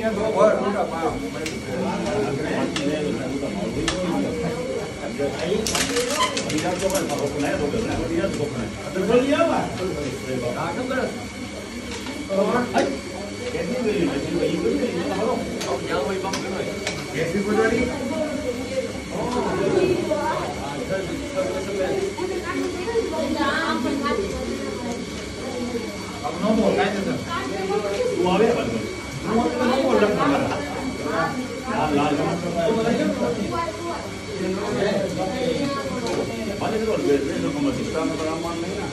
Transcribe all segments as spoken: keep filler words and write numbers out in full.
No more, guys. No more, guys. No more, guys. लाल लाल वाले तो wait wait तो कम system में बड़ा मान नहीं ना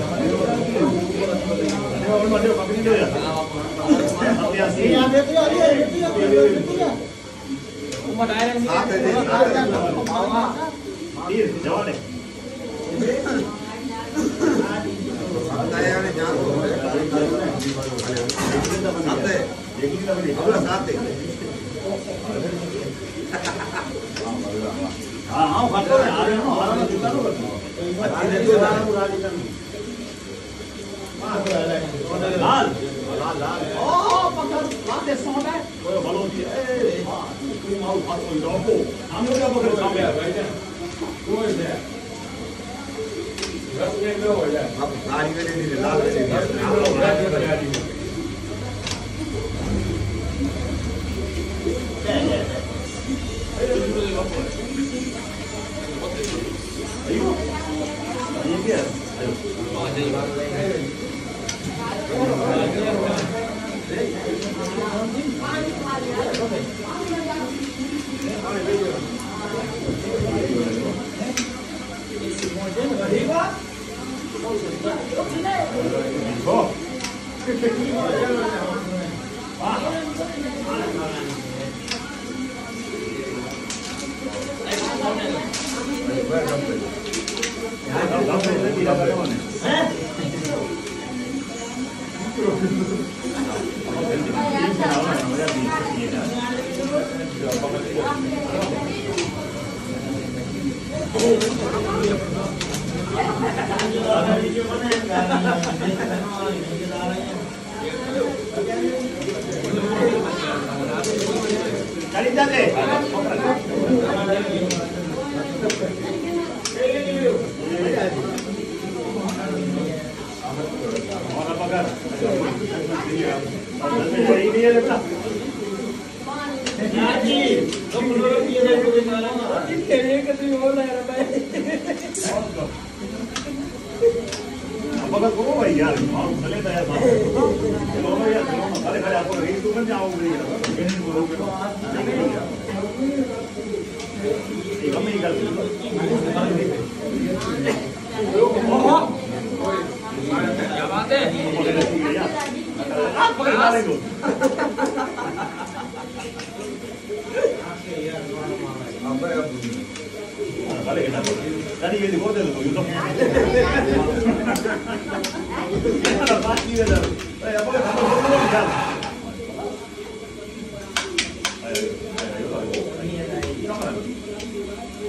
वो वो मत कभी नहीं होया अब ये यहां दे दिया ये दे दिया वो मत आए नहीं साथ दे मामा ये जवान है बताया ने जान साथ है एक ही दबे अब साथ है हां हां खाते हैं आ रहे हो आ रहे हो कितना लो अच्छी देखो ना पूरा दिखन लाल लाल लाल ओ पकड़ लाल दे सो है वो भलो दी ए हां तुम आओ हाथ को रखो हम लोग क्या पकड़ सामने भाई जान वो है दस मिनट में हो जाए अब गाड़ी में ले ले लाल ले ले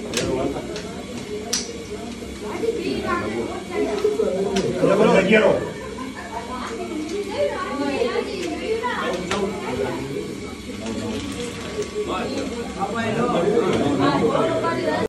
quiero.